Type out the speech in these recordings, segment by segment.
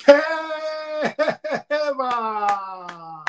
¡Eva!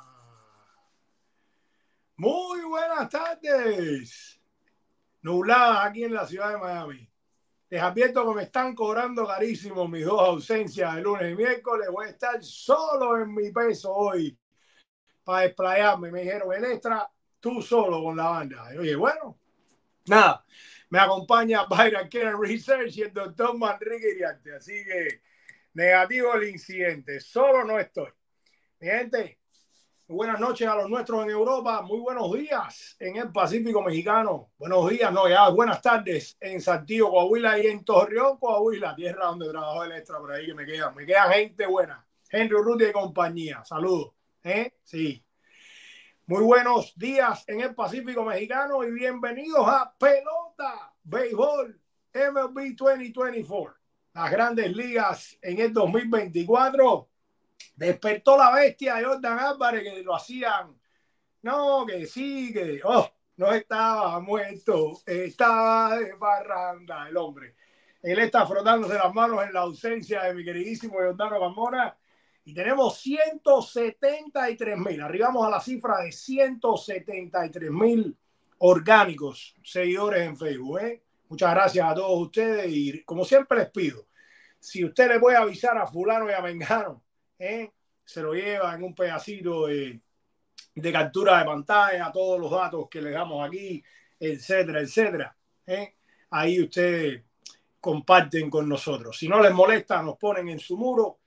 Muy buenas tardes. Nubladas aquí en la ciudad de Miami. Les advierto que me están cobrando carísimo mis dos ausencias de lunes y miércoles. Voy a estar solo en mi peso hoy para desplayarme. Me dijeron, el extra, tú solo con la banda. Y oye, bueno, nada. Me acompaña Byron Karen Research y el doctor Manrique Iriarte. Así que negativo el incidente. Solo no estoy. Mi gente, muy buenas noches a los nuestros en Europa. Muy buenos días en el Pacífico Mexicano. Buenos días, no, ya buenas tardes en Saltillo, Coahuila y en Torreón, Coahuila, tierra donde trabajó el extra por ahí que me quedan. Me quedan gente buena. Henry Urrutia y compañía. Saludos. Sí. Muy buenos días en el Pacífico Mexicano y bienvenidos a Pelota Béisbol MLB 2024. Las grandes ligas en el 2024. Despertó la bestia de Jordan Álvarez, que lo hacían. No, que sí, que no estaba muerto, estaba de parranda el hombre. Él está frotándose las manos en la ausencia de mi queridísimo Jordano Carmona. Y tenemos 173,000. Arribamos a la cifra de 173,000 orgánicos seguidores en Facebook. Muchas gracias a todos ustedes. Y como siempre les pido, si usted le puede avisar a fulano y a mengano, se lo lleva en un pedacito de captura de pantalla, todos los datos que le damos aquí, etcétera, etcétera. Ahí ustedes comparten con nosotros. Si no les molesta, nos ponen en su muro.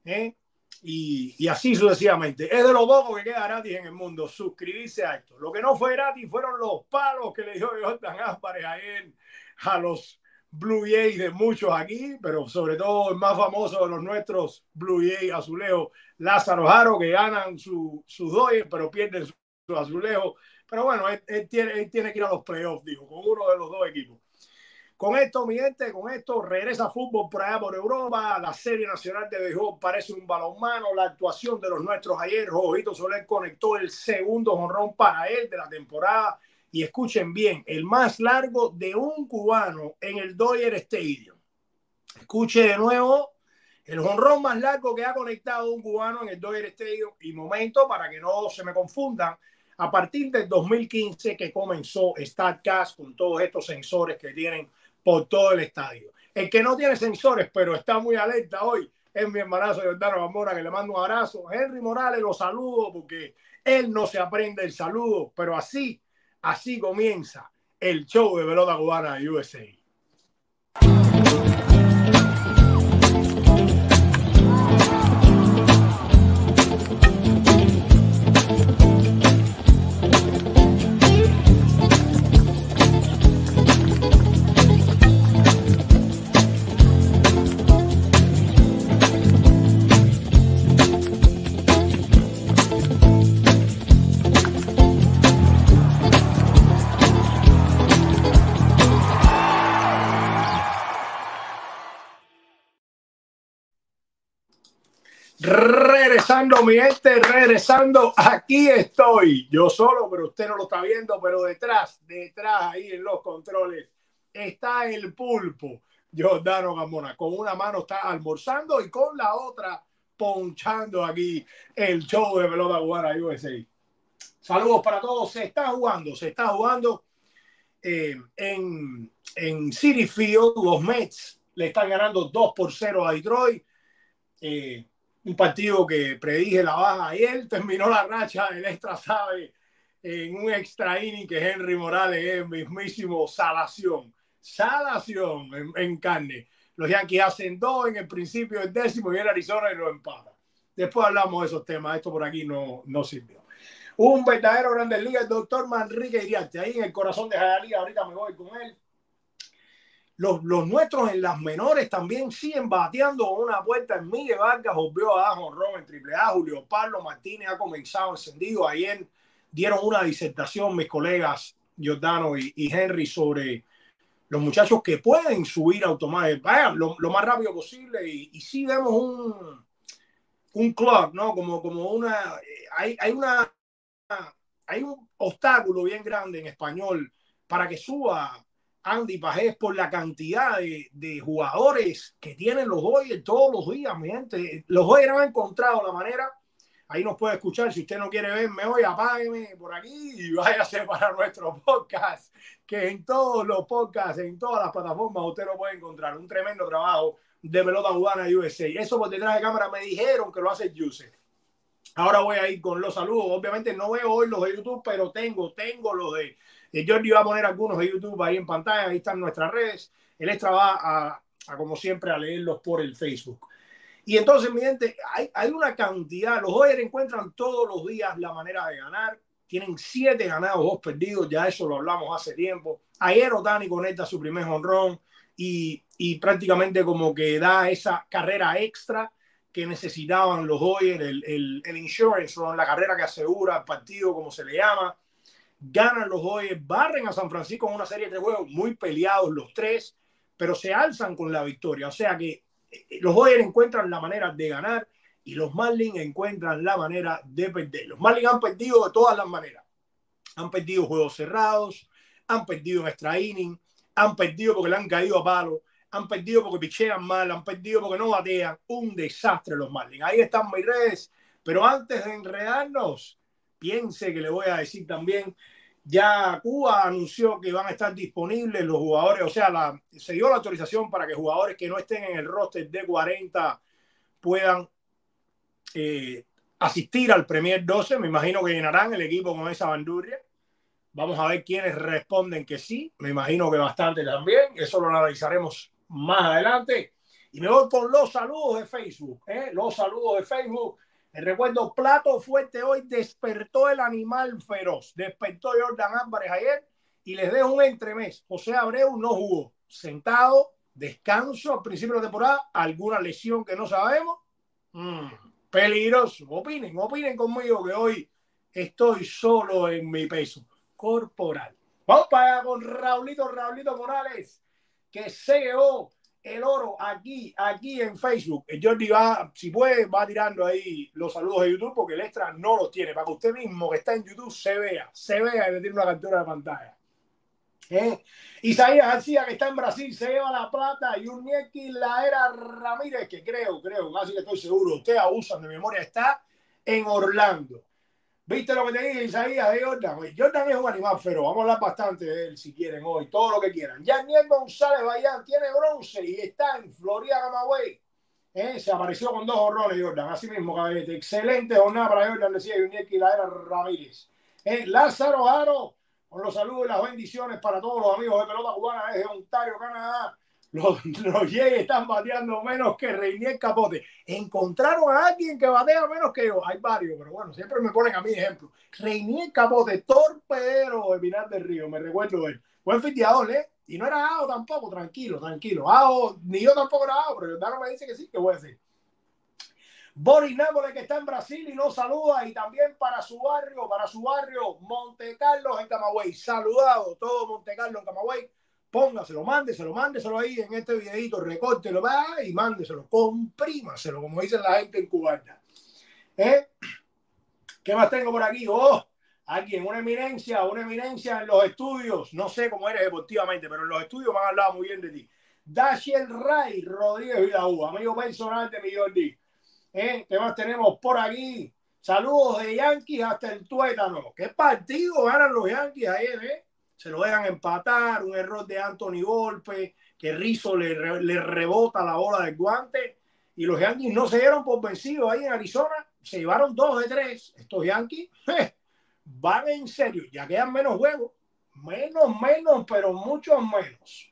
Y así sucesivamente. Es de lo poco que queda gratis en el mundo suscribirse a esto. Lo que no fue gratis fueron los palos que le dio Jordan Álvarez ayer a los Blue Jays de muchos aquí, pero sobre todo el más famoso de los nuestros Blue Jays azulejos, Lázaro Jaro, que ganan sus Dodgers, pero pierden su azulejo. Pero bueno, él tiene que ir a los playoffs, dijo, con uno de los dos equipos. Con esto, mi gente, con esto regresa fútbol por allá por Europa. La serie nacional de béisbol parece un balonmano. La actuación de los nuestros ayer, Jojito Soler conectó el segundo jonrón para él de la temporada. Y escuchen bien, el más largo de un cubano en el Dodger Stadium. Escuche de nuevo, el jonrón más largo que ha conectado un cubano en el Dodger Stadium. Y momento, para que no se me confundan, a partir del 2015 que comenzó StatCast con todos estos sensores que tienen por todo el estadio. El que no tiene sensores, pero está muy alerta hoy, es mi hermanazo Jordano Gamora, que le mando un abrazo. Henry Morales lo saludo porque él no se aprende el saludo, pero así comienza el show de pelota cubana de USA. Regresando, mi gente, regresando. Aquí estoy, yo solo, pero usted no lo está viendo, pero detrás, ahí en los controles, está el pulpo, Jordano Carmona. Con una mano está almorzando y con la otra ponchando aquí el show de pelota cubana USA. Saludos para todos. Se está jugando en Citi Field. Los Mets le están ganando 2-0 a Detroit. Un partido que predije la baja ayer, terminó la racha del extra sabe en un extra inning que Henry Morales es el mismísimo salación en carne. Los Yankees hacen 2 en el principio del décimo y el Arizona y lo empata. Después hablamos de esos temas, esto por aquí no sirvió. Un verdadero Grandes Ligas, el doctor Manrique Iriarte, ahí en el corazón de Jayalía, ahorita me voy con él. Los nuestros en las menores también siguen bateando una puerta. En Miguel Vargas volvió a dar jonrón en AAA. Julio Pablo Martínez ha comenzado encendido. Ayer dieron una disertación mis colegas Jordano y Henry sobre los muchachos que pueden subir automáticamente, vayan lo más rápido posible. Y sí vemos un clock, ¿no? Como una... Hay un obstáculo bien grande en español para que suba Andy Pajés, por la cantidad de jugadores que tienen los Dodgers todos los días, mi gente. Los Dodgers han encontrado la manera. Ahí nos puede escuchar. Si usted no quiere verme hoy, apágueme por aquí y váyase para nuestro podcast, que en todos los podcasts, en todas las plataformas, usted lo puede encontrar. Un tremendo trabajo de Pelota Cubana USA. Eso por detrás de cámara me dijeron que lo hace Yusef. Ahora voy a ir con los saludos. Obviamente no veo hoy los de YouTube, pero tengo los de Jordi. Va a poner algunos de YouTube ahí en pantalla. Ahí están nuestras redes. El extra va a como siempre, a leerlos por el Facebook. Y entonces, mi gente, hay una cantidad. Los Dodgers encuentran todos los días la manera de ganar. Tienen 7 ganados, 2 perdidos. Ya eso lo hablamos hace tiempo. Ayer Ohtani conecta su primer jonrón y prácticamente como que da esa carrera extra que necesitaban los Dodgers, el insurance, la carrera que asegura el partido, como se le llama. Ganan los Dodgers, barren a San Francisco en una serie de juegos muy peleados los 3, pero se alzan con la victoria. O sea que los Dodgers encuentran la manera de ganar y los Marlins encuentran la manera de perder. Los Marlins han perdido de todas las maneras. Han perdido juegos cerrados, han perdido en extra inning, han perdido porque le han caído a palo, han perdido porque pichean mal, han perdido porque no batean. Un desastre los Marlins. Ahí están mis redes. Pero antes de enredarnos, piense que le voy a decir también, ya Cuba anunció que van a estar disponibles los jugadores, o sea, se dio la autorización para que jugadores que no estén en el roster de 40 puedan asistir al Premier 12. Me imagino que llenarán el equipo con esa bandurria. Vamos a ver quiénes responden que sí. Me imagino que bastante también. Eso lo analizaremos más adelante. Y me voy con los saludos de Facebook. Los saludos de Facebook. Les recuerdo, plato fuerte hoy. Despertó el animal feroz. Despertó Jordan Álvarez ayer. Y les dejo un entremés. José Abreu no jugó. Sentado, descanso al principio de la temporada. Alguna lesión que no sabemos. Peligroso. Opinen conmigo que hoy estoy solo en mi peso corporal. Vamos para allá con Raulito Morales, que se llevó el oro aquí en Facebook. El Jordi va, si puede, va tirando ahí los saludos de YouTube, porque el extra no los tiene, para que usted mismo que está en YouTube se vea y le tiene una captura de pantalla. Isaías García, que está en Brasil, se lleva la plata. Y un Nieki Laera Ramírez, que creo, casi que estoy seguro, ustedes abusan de memoria, está en Orlando. ¿Viste lo que te dije, Isaías, de Jordan? Jordan es un animal, pero vamos a hablar bastante de él si quieren hoy, todo lo que quieran. Yaniel González Bayán tiene bronce y está en Florida, Camagüey. Se apareció con 2 honrones, Jordan. Así mismo, caballete. Excelente jornada para Jordan, decía Yunieki Laera Ramírez. Lázaro Aro, con los saludos y las bendiciones para todos los amigos de Pelota Cubana desde Ontario, Canadá. Los Jays están bateando menos que Reinier Capote. Encontraron a alguien que batea menos que yo. Hay varios, pero bueno, siempre me ponen a mí ejemplo. Reinier Capote, torpedero de Pinar del Río, me recuerdo de él. Buen fildeador, y no era AO tampoco, tranquilo. AO, ni yo tampoco era AO, pero Jordano me dice que sí, que voy a decir. Boris Nápoles, que está en Brasil y nos saluda, y también para su barrio, Monte Carlos en Camagüey. Saludado todo Monte Carlos en Camagüey. Póngaselo, mándeselo ahí en este videito, recórtelo y mándeselo, comprímaselo, como dicen la gente en Cubana. ¿Qué más tengo por aquí? Alguien, una eminencia en los estudios. No sé cómo eres deportivamente, pero en los estudios me han hablado muy bien de ti. Dashiell Ray Rodríguez Vilaú, amigo personal de mi Jordi. ¿Qué más tenemos por aquí? Saludos de Yankees hasta el tuétano. ¿Qué partido ganan los Yankees ayer, Se lo dejan empatar, un error de Anthony Volpe, que Rizzo le rebota la bola del guante, y los Yankees no se dieron por vencidos ahí en Arizona, se llevaron 2 de 3. Estos Yankees van en serio, ya quedan menos juegos, menos, pero muchos menos.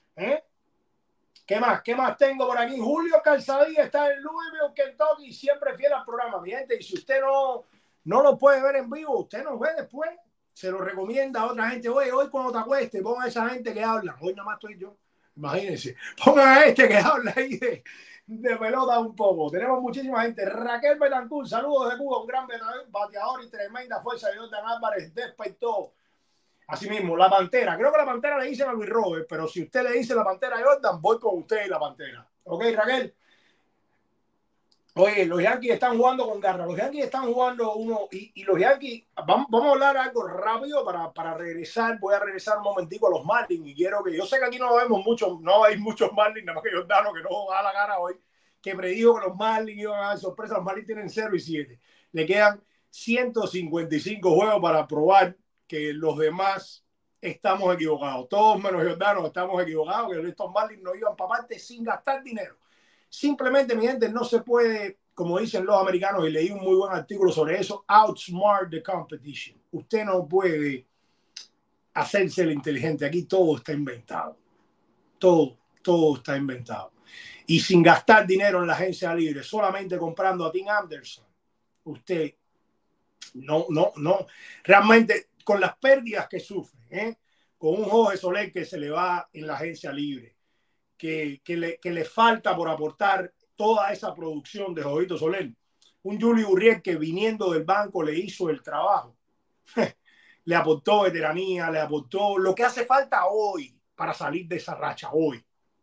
¿Qué más tengo por aquí? Julio Calzadilla está en Louisville, Kentucky, siempre fiel al programa, mi gente, y si usted no lo puede ver en vivo, usted nos ve después. Se lo recomienda a otra gente. Oye, hoy cuando te acuestes, ponga a esa gente que habla. Hoy nada más estoy yo. Imagínense. Pongan a este que habla ahí de pelota un poco. Tenemos muchísima gente. Raquel Betancourt, saludos de Cuba. Un gran bateador y tremenda fuerza de Jordan Álvarez. Despertó. Asimismo, la Pantera. Creo que la Pantera le dicen a Luis Robert, pero si usted le dice la Pantera a Jordan, voy con usted y la Pantera. ¿Ok, Raquel? Oye, los Yankees están jugando con garra. Los Yankees están jugando uno y los Yankees, vamos a hablar algo rápido para regresar. Voy a regresar un momentico a los Marlins y quiero que, yo sé que aquí no vemos mucho, no hay muchos Marlins, nada más que Jordano que no da la cara hoy, que predijo que los Marlins iban a dar sorpresa. Los Marlins tienen 0-7. Le quedan 155 juegos para probar que los demás estamos equivocados. Todos menos Jordano estamos equivocados, que estos Marlins no iban para parte sin gastar dinero. Simplemente, mi gente, no se puede, como dicen los americanos, y leí un muy buen artículo sobre eso, outsmart the competition. Usted no puede hacerse el inteligente. Aquí todo está inventado. Todo está inventado. Y sin gastar dinero en la agencia libre, solamente comprando a Tim Anderson, usted no. Realmente, con las pérdidas que sufre, con un Jorge Soler que se le va en la agencia libre, que le falta por aportar toda esa producción de Jovito Soler. Un Julio Uriel que viniendo del banco le hizo el trabajo. Le aportó veteranía, le aportó lo que hace falta hoy para salir de esa racha hoy.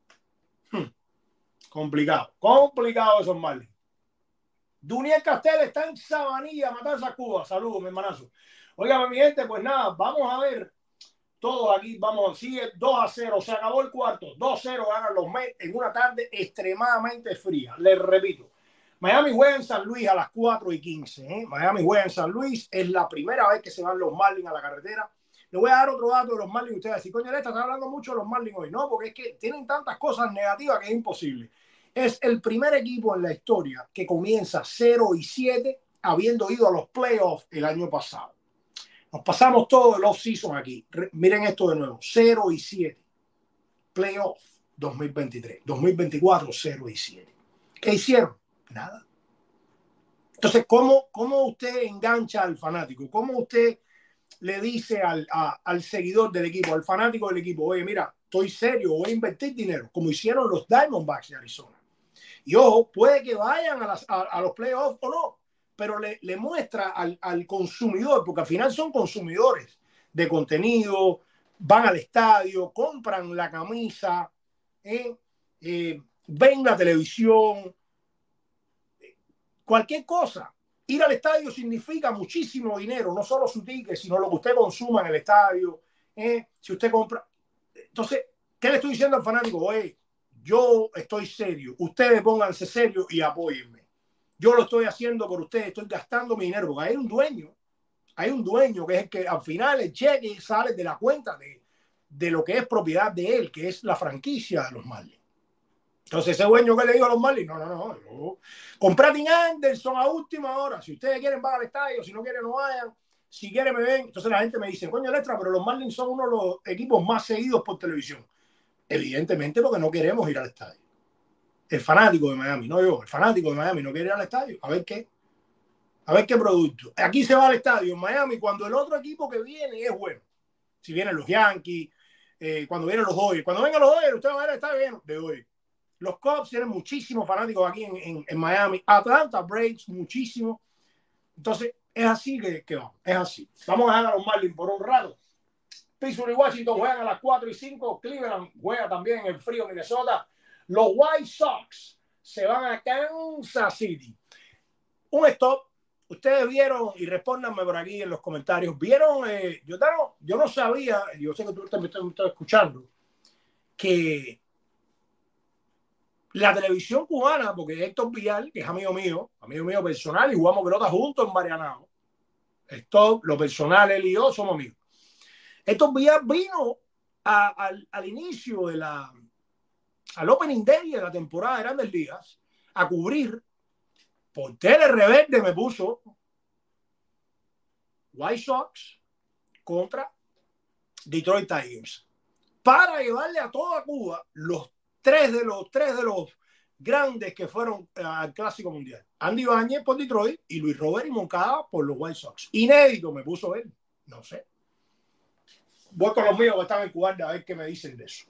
Complicado esos males. Duniel Castel está en Sabanilla, Matanza, Cuba. Saludos, mi hermanazo. Oigan, mi gente, pues nada, vamos a ver. Todos aquí, vamos, sigue 2-0, se acabó el cuarto, 2-0 ganan los Mets en una tarde extremadamente fría. Les repito, Miami juega en San Luis a las 4:15. Miami juega en San Luis, es la primera vez que se van los Marlins a la carretera. Le voy a dar otro dato de los Marlins. Ustedes dicen, coño, está hablando mucho de los Marlins hoy. No, porque es que tienen tantas cosas negativas que es imposible. Es el primer equipo en la historia que comienza 0-7 habiendo ido a los playoffs el año pasado. Nos pasamos todo el off-season aquí. Miren esto de nuevo. 0-7. Playoff 2023. 2024, 0-7. ¿Qué hicieron? Nada. Entonces, ¿cómo usted engancha al fanático? ¿Cómo usted le dice al seguidor del equipo, al fanático del equipo, oye, mira, estoy serio, voy a invertir dinero, como hicieron los Diamondbacks de Arizona? Y ojo, puede que vayan a los playoffs o no, pero le muestra al consumidor, porque al final son consumidores de contenido, van al estadio, compran la camisa, ven la televisión, cualquier cosa. Ir al estadio significa muchísimo dinero, no solo su ticket, sino lo que usted consuma en el estadio. Si usted compra. Entonces, ¿qué le estoy diciendo al fanático? Oye, yo estoy serio. Ustedes pónganse serios y apóyenme. Yo lo estoy haciendo por ustedes, estoy gastando mi dinero, porque hay un dueño que es el que al final el cheque sale de la cuenta de lo que es propiedad de él, que es la franquicia de los Marlins. Entonces, ese dueño que le dijo a los Marlins, no, yo compré a Tim Anderson a última hora. Si ustedes quieren, van al estadio. Si no quieren, no vayan. Si quieren, me ven. Entonces la gente me dice, coño, Lestra, pero los Marlins son uno de los equipos más seguidos por televisión. Evidentemente, porque no queremos ir al estadio. El fanático de Miami, no yo, el fanático de Miami no quiere ir al estadio. A ver qué producto. Aquí se va al estadio en Miami cuando el otro equipo que viene es bueno. Si vienen los Yankees, cuando vienen los Dodgers. Cuando vengan los Dodgers, ustedes van a ir al estadio bien de hoy. Los Cubs tienen muchísimos fanáticos aquí en Miami. Atlanta Braves, muchísimo. Entonces, es así que vamos. Es así. Vamos a dejar a los Marlins por un rato. Pittsburgh y Washington juegan a las 4:05. Cleveland juega también en el frío Minnesota. Los White Sox se van a Kansas City. Un stop. Ustedes vieron, y respóndanme por aquí en los comentarios, vieron, yo no sabía, yo sé que tú me estás escuchando, que la televisión cubana, porque Héctor Villar, que es amigo mío personal, y jugamos pelota juntos en Marianao. Esto, lo personal, él y yo somos amigos. Héctor Villar vino al inicio al Opening Day de la temporada de Grandes Ligas a cubrir. Por Tele Reverde me puso White Sox contra Detroit Tigers para llevarle a toda Cuba los tres de los grandes que fueron al Clásico Mundial. Andy Ibáñez por Detroit y Luis Robert y Moncada por los White Sox. Inédito me puso él. No sé. Voy con los míos que están en Cuba a ver qué me dicen de eso.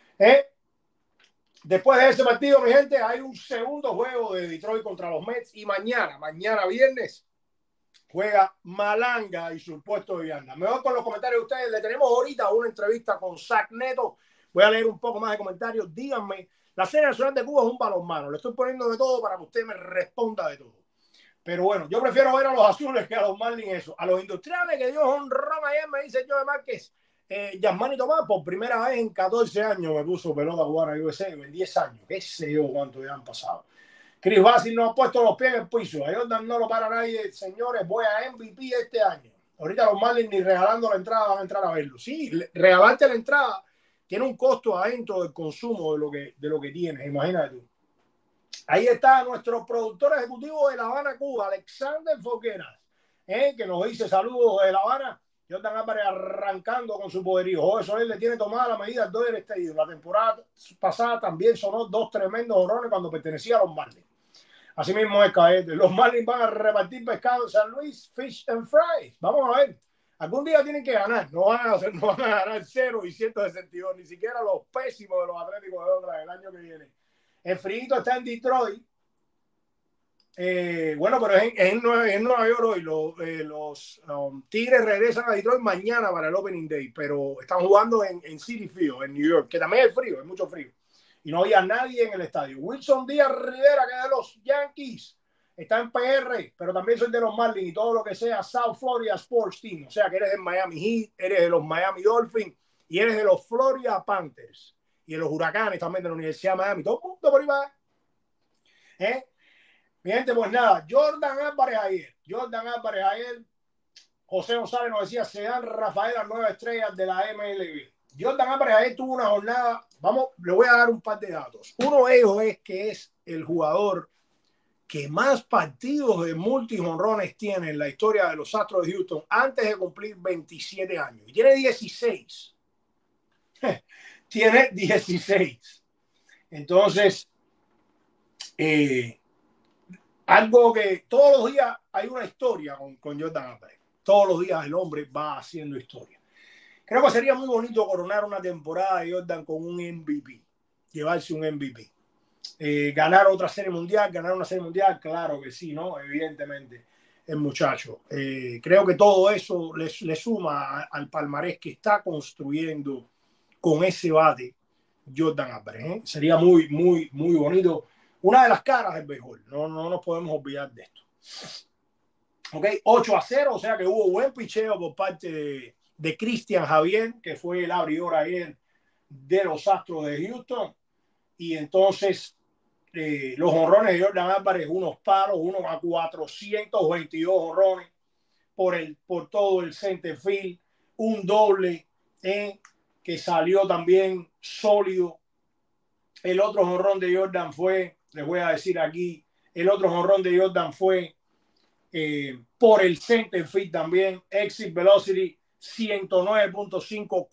Después de ese partido, mi gente, hay un segundo juego de Detroit contra los Mets y mañana viernes, juega Malanga y su puesto de Viana. Me voy con los comentarios de ustedes. Le tenemos ahorita una entrevista con Zach Neto. Voy a leer un poco más de comentarios. Díganme La Serie Nacional de Cuba es un balonmano. Le estoy poniendo de todo para que usted me responda de todo. Pero bueno, yo prefiero ver a los azules que a los Marlins eso. A los industriales que Dios honrón ayer, me dice Joe Márquez, Yasmani Tomás, por primera vez en 14 años me puso pelota cubana USA, en 10 años. Qué sé yo cuánto ya han pasado. Chris Bassett no ha puesto los pies en el piso. A Jordan no lo para nadie. Señores, voy a MVP este año. Ahorita los Marlins ni regalando la entrada van a entrar a verlo. Sí, regalarte la entrada tiene un costo adentro del consumo de lo que tienes. Imagínate tú. Ahí está nuestro productor ejecutivo de La Habana, Cuba, Alexander Fogueras, que nos dice saludos de La Habana. Jordan Álvarez arrancando con su poderío. Jorge Soler le tiene tomada la medida al Dodger Stadium. La temporada pasada también sonó 2 tremendos honrones cuando pertenecía a los Marlins. Así mismo es, Caete. Los Marlins van a repartir pescado en San Luis, fish and fries. Vamos a ver. Algún día tienen que ganar. No van a ganar 0 y 162. Ni siquiera los pésimos de los Atléticos de Oakland el año que viene. El frío está en Detroit. Bueno, pero es en Nueva York hoy. Los Tigres regresan a Detroit mañana para el Opening Day, pero están jugando en Citi Field, en New York, que también es frío, es mucho frío. Y no había nadie en el estadio. Wilson Díaz Rivera, que es de los Yankees, está en PR, pero también soy de los Marlins y todo lo que sea South Florida Sports Team. O sea, que eres de Miami Heat, eres de los Miami Dolphins y eres de los Florida Panthers. Y de los Huracanes también de la Universidad de Miami. Todo el mundo por ahí va. Mi gente, pues nada. Jordan Álvarez ayer. José González nos decía, se dan Rafael las 9 estrellas de la MLB. Jordan Álvarez ayer tuvo una jornada. Vamos, le voy a dar un par de datos. Uno de ellos es que es el jugador que más partidos de multi-jonrones tiene en la historia de los Astros de Houston antes de cumplir 27 años. Y tiene 16. Tiene 16. Entonces, algo que todos los días hay una historia con Jordan Álvarez. Todos los días el hombre va haciendo historia. Creo que sería muy bonito coronar una temporada de Jordan con un MVP. Llevarse un MVP. Ganar una serie mundial, claro que sí, ¿no? Evidentemente, el muchacho. Creo que todo eso le suma al palmarés que está construyendo con ese bate Jordan Álvarez. Sería muy, muy, muy bonito. Una de las caras del béisbol. No nos podemos olvidar de esto. Ok, 8-0, o sea que hubo buen picheo por parte de Cristian Javier, que fue el abridor ayer de los Astros de Houston. Y entonces los jonrones de Jordan Álvarez, unos palos, unos a 422 jonrones por todo el center field, un doble que salió también sólido. El otro jonrón de Jordan fue, les voy a decir aquí, el otro jonrón de Jordan fue por el center field también, exit velocity 109.5,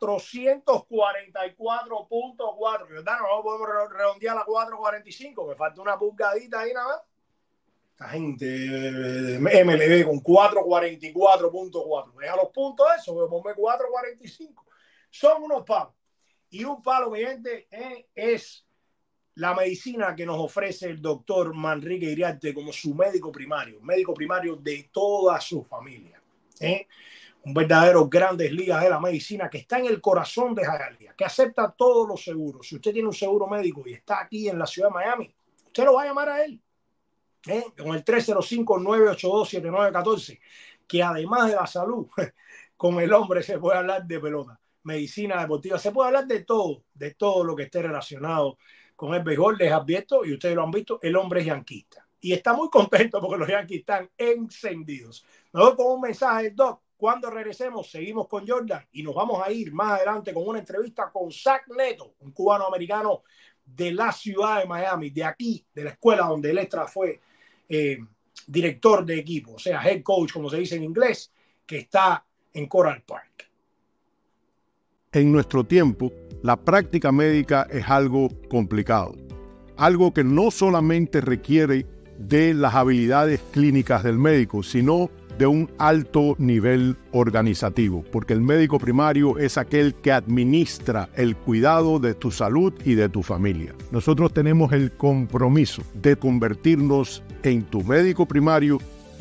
444.4. ¿Verdad? No podemos redondear a 445, me falta una pulgadita ahí nada más. La gente de MLB con 444.4. Deja los puntos eso, me ponme 445. Son unos palos. Y un palo, mi gente, es la medicina que nos ofrece el doctor Manrique Iriarte como su médico primario de toda su familia. Un verdadero Grandes Ligas de la medicina que está en el corazón de Hialeah, que acepta todos los seguros. Si usted tiene un seguro médico y está aquí en la ciudad de Miami, usted lo va a llamar a él. Con el 305-982-7914, que además de la salud, con el hombre se puede hablar de pelota, medicina deportiva, se puede hablar de todo lo que esté relacionado con el béisbol. Les advierto, y ustedes lo han visto, el hombre es yanquista. Y está muy contento porque los Yankees están encendidos. Nos voy con un mensaje del Doc. Cuando regresemos, seguimos con Jordan y nos vamos a ir más adelante con una entrevista con Zach Neto, un cubano-americano de la ciudad de Miami, de aquí, de la escuela donde él fue director de equipo, o sea, head coach, como se dice en inglés, que está en Coral Park. En nuestro tiempo, la práctica médica es algo complicado, algo que no solamente requiere de las habilidades clínicas del médico, sino de un alto nivel organizativo, porque el médico primario es aquel que administra el cuidado de tu salud y de tu familia. Nosotros tenemos el compromiso de convertirnos en tu médico primario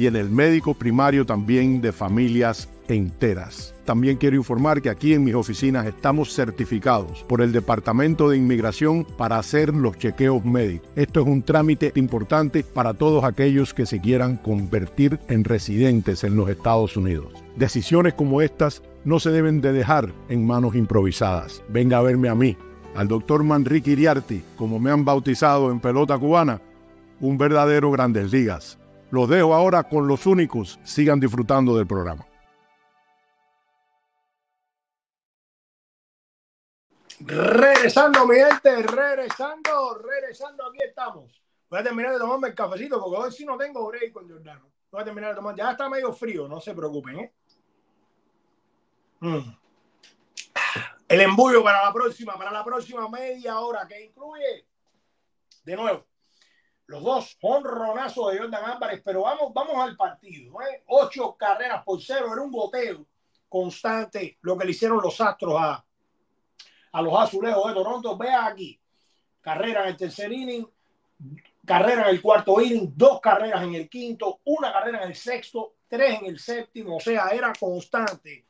y en el médico primario también de familias enteras. También quiero informar que aquí en mis oficinas estamos certificados por el Departamento de Inmigración para hacer los chequeos médicos. Esto es un trámite importante para todos aquellos que se quieran convertir en residentes en los Estados Unidos. Decisiones como estas no se deben de dejar en manos improvisadas. Venga a verme a mí, al doctor Manrique Iriarty, como me han bautizado en pelota cubana, un verdadero Grandes Ligas. Los dejo ahora con los únicos. Sigan disfrutando del programa. Regresando, mi gente, regresando, aquí estamos. Voy a terminar de tomarme el cafecito porque hoy sí no tengo break con Giordano. Voy a terminar de tomar, ya está medio frío, no se preocupen, ¿eh? El embullo para la próxima media hora, que incluye, de nuevo, los dos jonronazos de Yordan Álvarez, pero vamos al partido, ¿eh? 8 carreras por 0, era un goteo constante lo que le hicieron los Astros a los Azulejos de Toronto. Vea aquí, carrera en el tercer inning, carrera en el cuarto inning, 2 carreras en el quinto, 1 carrera en el sexto, 3 en el séptimo. O sea, era constante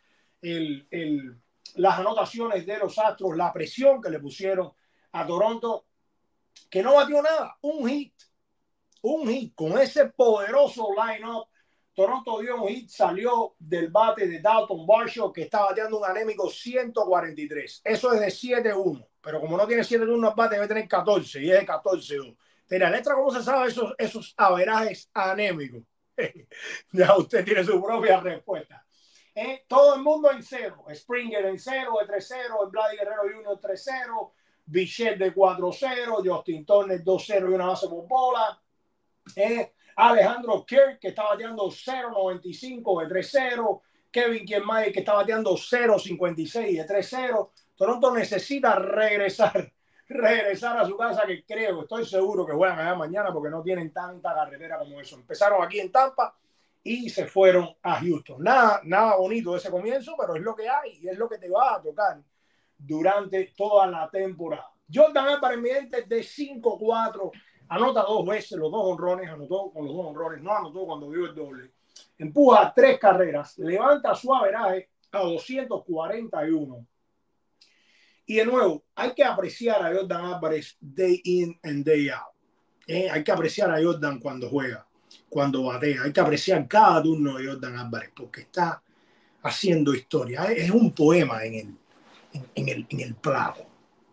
las anotaciones de los Astros, la presión que le pusieron a Toronto, que no batió nada. Un hit con ese poderoso line-up. Toronto dio un hit, salió del bate de Dalton Varsho, que está bateando un anémico 143. Eso es de 7-1, pero como no tiene 7-1 al bate, debe tener 14 y es de 14-2. Mira, letra, ¿cómo se sabe esos averajes anémicos? Ya usted tiene su propia respuesta. Todo el mundo en 0. Springer en 0, de 3-0. Vladi Guerrero Jr. 3-0. Bichette de 4-0. Justin Turner 2-0 y una base por bola. Alejandro Kirk, que está bateando 0.95 de 3-0. Kevin Kiermaier, que está bateando 0.56 de 3-0. Toronto necesita regresar a su casa, que estoy seguro que juegan allá mañana porque no tienen tanta carretera como eso. Empezaron aquí en Tampa y se fueron a Houston. Nada bonito ese comienzo, pero es lo que hay y es lo que te va a tocar durante toda la temporada. Yordan Álvarez, mi gente, de 5-4. Anota 2 veces los 2 honrones, anotó con los 2 honrones, no anotó cuando dio el doble. Empuja 3 carreras, levanta su averaje a 241. Y de nuevo, hay que apreciar a Yordan Álvarez day in and day out. Hay que apreciar a Yordan cuando juega, cuando batea. Hay que apreciar cada turno de Yordan Álvarez porque está haciendo historia. Es un poema en el plato.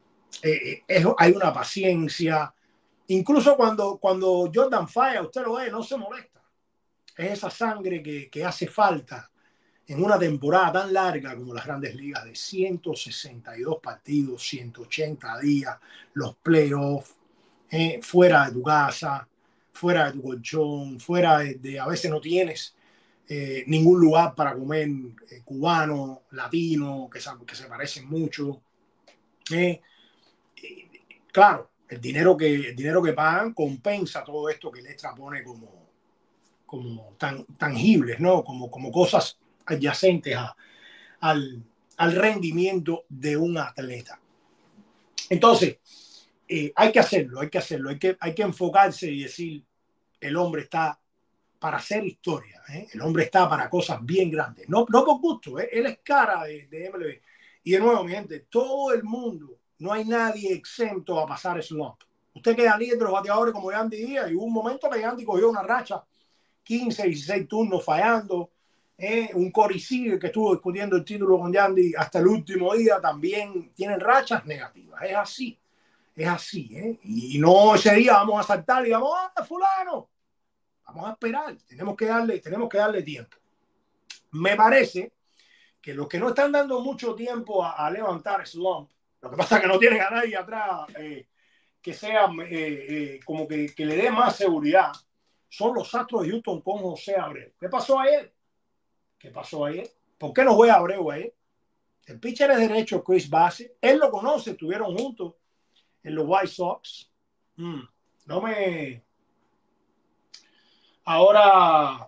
Hay una paciencia. Incluso cuando Jordan falla, usted lo ve, no se molesta. Es esa sangre que hace falta en una temporada tan larga como las Grandes Ligas, de 162 partidos, 180 días, los playoffs, fuera de tu casa, fuera de tu colchón, fuera de a veces no tienes ningún lugar para comer cubano, latino, que se parecen mucho. Claro, el dinero que pagan compensa todo esto que Lestra pone como tangibles, ¿no? Como cosas adyacentes al rendimiento de un atleta. Entonces, hay que hacerlo, hay que enfocarse y decir, el hombre está para hacer historia, el hombre está para cosas bien grandes, no por gusto, él es cara de MLB. Y de nuevo, mi gente, todo el mundo, no hay nadie exento a pasar slump. Usted queda líder de los bateadores como Yandy Díaz, y hubo un momento que Yandy cogió una racha, 15, 16 turnos fallando. Un Corey Seager, que estuvo discutiendo el título con Yandy hasta el último día, también tienen rachas negativas. Es así. Y no ese día vamos a saltar y vamos, fulano, vamos a esperar. Tenemos que darle tiempo. Me parece que los que no están dando mucho tiempo a levantar slump, lo que pasa es que no tienen a nadie atrás que sea como que le dé más seguridad, son los Astros de Houston con José Abreu. ¿Qué pasó ayer? ¿Por qué no juega Abreu ayer? El pitcher es derecho, Chris Bassett. Él lo conoce, estuvieron juntos en los White Sox. Ahora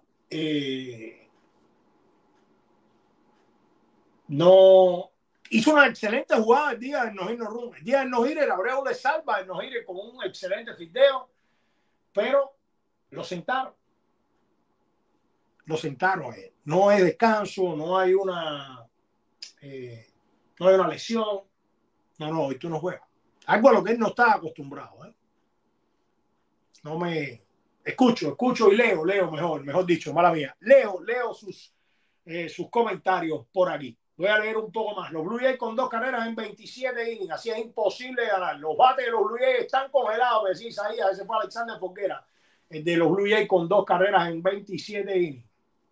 no hizo una excelente jugada el día del no-hitter run. El día del no-hitter, Abreu le salva el no-hitter con un excelente fildeo, pero lo sentaron. lo sentaron a él. No hay descanso, no hay una lesión. No, hoy tú no juegas. Algo a lo que él no está acostumbrado. No me escucho y leo mejor dicho, mala mía. Leo sus comentarios por aquí. Voy a leer un poco más. Los Blue Jays con 2 carreras en 27 innings. Así es imposible ganar. Los bates de los Blue Jays están congelados. Decís ahí, a veces fue Alexander Forguera. El de los Blue Jays con 2 carreras en 27 innings.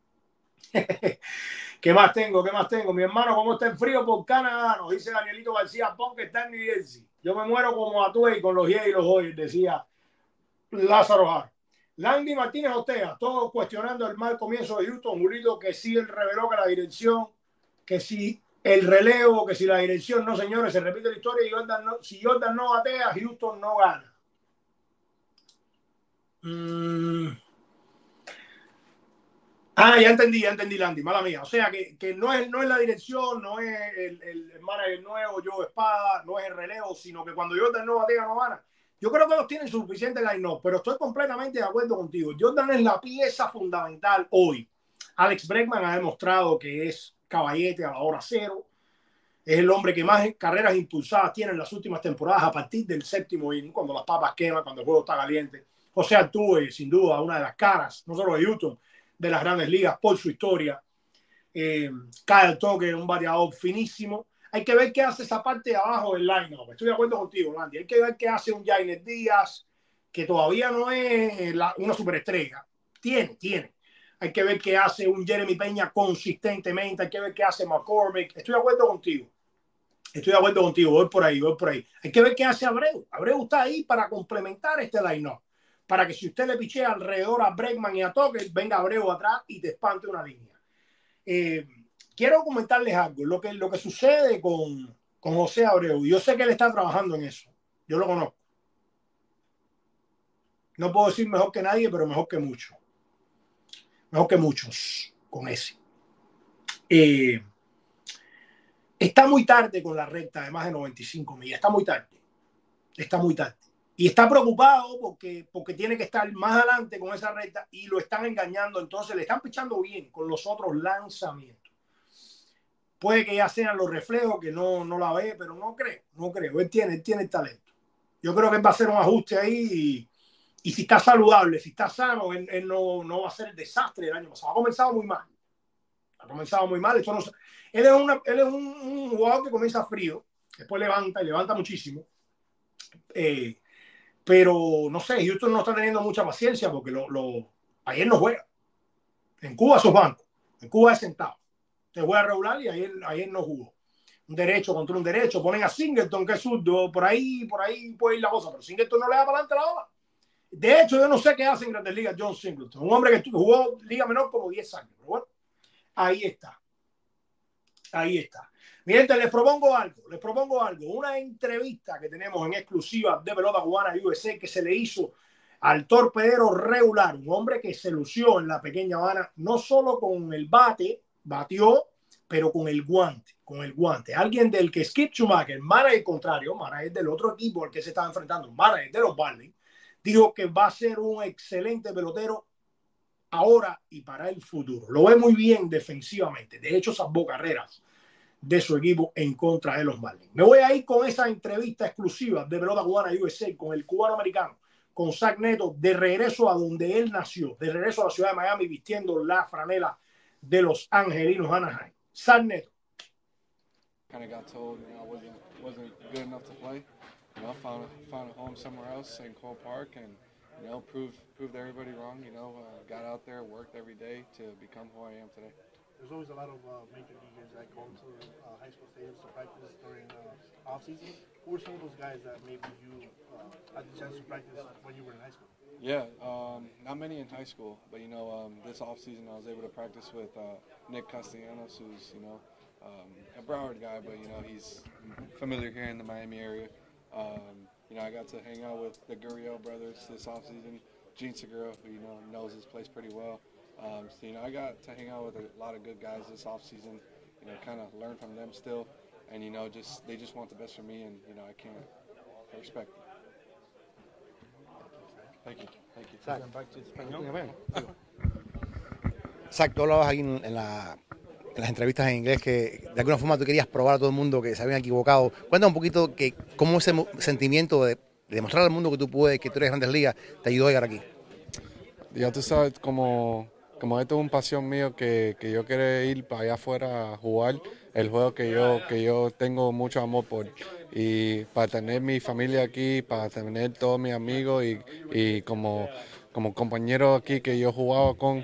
¿Qué más tengo? Mi hermano, ¿cómo está el frío por Canadá? Nos dice Danielito García Pon, que está en New Jersey. Yo me muero como Atuey con los Jays y los Dodgers, decía Lázaro Hart. Landy Martínez Ortega, todos cuestionando el mal comienzo de Houston. Julito, que sí él reveló que la dirección, que si el relevo, que si la dirección, no señores, se repite la historia y Jordan no, si Jordan no batea, Houston no gana. Ya entendí, Landy, mala mía. O sea, que no es la dirección, no es el manager nuevo, Joe Espada, no es el relevo, sino que cuando Jordan no batea, no gana. Yo creo que ellos tienen suficiente line-up, pero estoy completamente de acuerdo contigo. Jordan es la pieza fundamental hoy. Alex Bregman ha demostrado que es caballete a la hora cero. Es el hombre que más carreras impulsadas tiene en las últimas temporadas a partir del 7º inning, cuando las papas queman, cuando el juego está caliente. José Altuve, sin duda, una de las caras, no solo de Houston, de las grandes ligas por su historia. Kyle Tucker, un bateador finísimo. Hay que ver qué hace esa parte de abajo del line-up. Estoy de acuerdo contigo, Landy. Hay que ver qué hace un Yainer Díaz, que todavía no es una superestrella. Tiene. Hay que ver qué hace un Jeremy Peña consistentemente. Hay que ver qué hace McCormick. Estoy de acuerdo contigo. Voy por ahí. Hay que ver qué hace Abreu. Abreu está ahí para complementar este line-up. Para que si usted le pichea alrededor a Bregman y a Tucker, venga Abreu atrás y te espante una línea. Quiero comentarles algo. Lo que sucede con José Abreu, yo sé que él está trabajando en eso. Yo lo conozco. No puedo decir mejor que nadie, pero mejor que muchos. Mejor que muchos con ese. Está muy tarde con la recta de más de 95 millas. Está muy tarde. Y está preocupado porque tiene que estar más adelante con esa recta y lo están engañando. Entonces le están pichando bien con los otros lanzamientos. Puede que ya sean los reflejos que no la ve, pero no creo. Él tiene el talento. Yo creo que él va a hacer un ajuste ahí y si está saludable, si está sano, él no va a ser el desastre del año pasado. Ha comenzado muy mal. Esto no, él es un jugador que comienza frío, después levanta muchísimo. Pero no sé, Houston no está teniendo mucha paciencia porque ayer no juega. En Cuba esos bancos. En Cuba es sentado. Se juega regular y ayer no jugó. Un derecho contra un derecho. Ponen a Singleton, que es zurdo. Por ahí puede ir la cosa. Pero Singleton no le da para adelante la bola. De hecho, yo no sé qué hace en Grandes Ligas John Singleton. Un hombre que jugó Liga Menor como 10 años. Pero bueno, ahí está. Miren, les propongo algo. Una entrevista que tenemos en exclusiva de Pelota Cubana USA que se le hizo al torpedero regular, un hombre que se lució en la pequeña Habana, no solo con el bate, batió, pero con el guante. Alguien del que Skip Schumacher, manager contrario, manager del otro equipo al que se estaba enfrentando, manager de los Marlins, dijo que va a ser un excelente pelotero ahora y para el futuro. Lo ve muy bien defensivamente. De hecho, salvó carreras de su equipo en contra de los Marlins. Me voy a ir con esa entrevista exclusiva de Pelota Cubana USA con el cubano americano, con Zach Neto, de regreso a donde él nació, de regreso a la ciudad de Miami, vistiendo la franela de los Angelinos Anaheim. Zach Neto. Kind of got told, I wasn't good enough to play. Found a home somewhere else, St. Cole Park, and proved everybody wrong. Got out there, worked every day to become who I am today. There's always a lot of major leaguers that go to high school stadiums to practice during off season. Who were some of those guys that maybe you had the chance to practice when you were in high school? Yeah, not many in high school, but this off season I was able to practice with Nick Castellanos, who's a Broward guy, but he's familiar here in the Miami area. I got to hang out with the Gurriel brothers this off season. Gene Segura, who knows this place pretty well. I got to hang out with a lot of good guys this off season. Kind of learn from them still, and they just want the best for me, and I can't respect it. Thank you. Back to español. Exacto, tú hablabas aquí en las entrevistas en inglés que de alguna forma tú querías probar a todo el mundo que se habían equivocado. Cuéntame un poquito que cómo ese sentimiento de demostrar al mundo que tú puedes, que tú eres Grandes Ligas, te ayudó a llegar aquí. Ya tú sabes, como esto es una pasión mío que yo quiero ir para allá afuera a jugar el juego que yo tengo mucho amor por. Y para tener mi familia aquí, para tener todos mis amigos y como compañero aquí que yo jugaba con,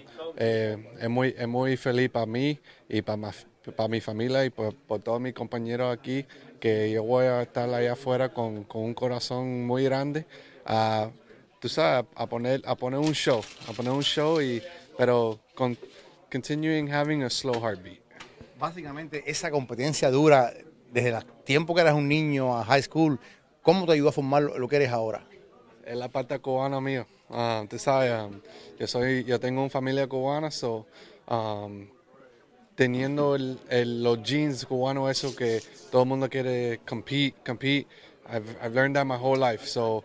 es muy feliz para mí y para mi familia y por todos mis compañeros aquí, que yo voy a estar allá afuera con un corazón muy grande. Tú sabes, a poner un show pero continuing having a slow heartbeat. Básicamente esa competencia dura desde el tiempo que eras un niño a high school, ¿cómo te ayudó a formar lo que eres ahora? Es la parte cubana mía. Tú sabes, yo tengo una familia cubana, um, teniendo los jeans cubanos, eso que todo el mundo quiere compete. I've learned that my whole life. So,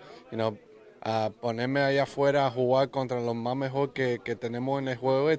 ponerme allá afuera a jugar contra los más mejor que tenemos en el juego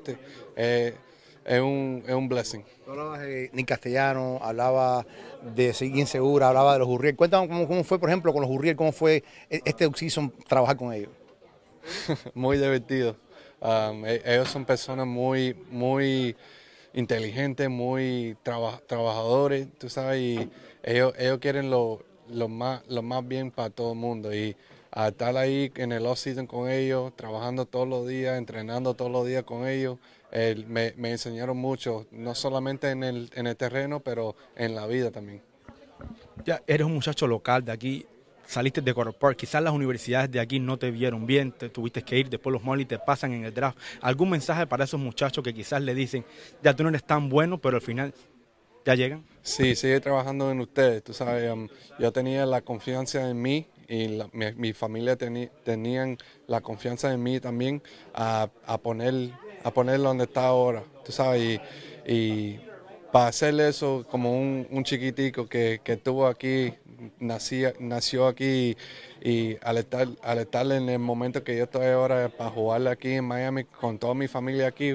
es un blessing. Tú hablabas de Nick Castellano, hablaba de Seguir Insegura, hablaba de los Hurriel. Cuéntame cómo fue, por ejemplo, con los Hurriel, cómo fue este season trabajar con ellos. Muy divertido. Ellos son personas muy inteligentes, muy trabajadores, tú sabes, y ellos quieren lo más bien para todo el mundo. Y a estar ahí en el off-season con ellos, trabajando todos los días, entrenando todos los días con ellos, me enseñaron mucho, no solamente en el terreno, pero en la vida también. Ya eres un muchacho local de aquí, saliste de Coral Park, quizás las universidades de aquí no te vieron bien, te tuviste que ir, después los Marlins te pasan en el draft. ¿Algún mensaje para esos muchachos que quizás le dicen, ya tú no eres tan bueno, pero al final ya llegan? Sí, sigue trabajando en ustedes, tú sabes, yo tenía la confianza en mí y mi familia tenían la confianza en mí también a poner donde está ahora, tú sabes, y para hacer eso como un chiquitico que estuvo aquí, nació aquí y al estar en el momento que yo estoy ahora para jugarle aquí en Miami con toda mi familia aquí,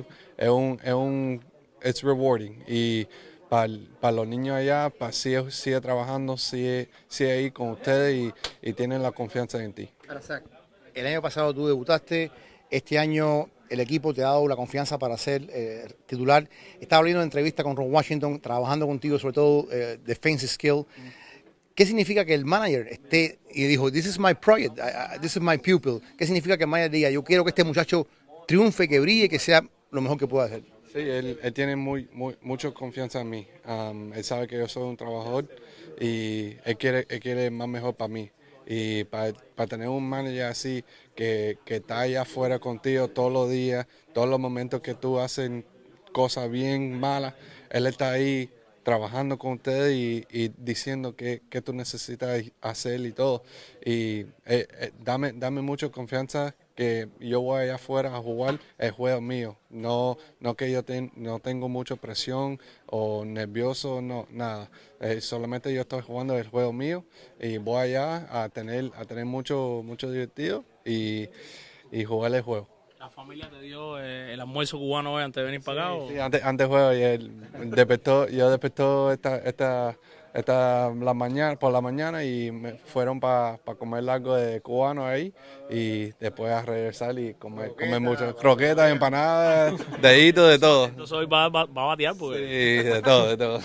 it's rewarding. Y para los niños allá, sigue trabajando, sigue ahí con ustedes y tienen la confianza en ti. El año pasado tú debutaste, este año el equipo te ha dado la confianza para ser titular. Estaba viendo una entrevista con Ron Washington, trabajando contigo sobre todo defensive skill. ¿Qué significa que el manager esté y dijo, this is my project, this is my pupil? ¿Qué significa que el manager diga, yo quiero que este muchacho triunfe, que brille, que sea lo mejor que pueda hacer? Sí, él tiene mucha confianza en mí. Él sabe que yo soy un trabajador y él quiere más mejor para mí. Y para tener un manager así que está allá afuera contigo todos los días, todos los momentos que tú haces cosas bien malas, él está ahí trabajando con ustedes y diciendo qué tú necesitas hacer y todo. Y dame mucha confianza que yo voy allá afuera a jugar el juego mío. No que yo no tengo mucha presión o nervioso, no, nada. Solamente yo estoy jugando el juego mío y voy allá a tener mucho divertido y jugar el juego. ¿La familia te dio el almuerzo cubano hoy antes de venir para acá? Sí, antes juego y yo despertó por la mañana y me fueron para comer algo de cubano ahí y después a regresar y comer mucho croquetas, empanadas, deditos, de todo. Entonces hoy va a batear porque... Sí, de todo.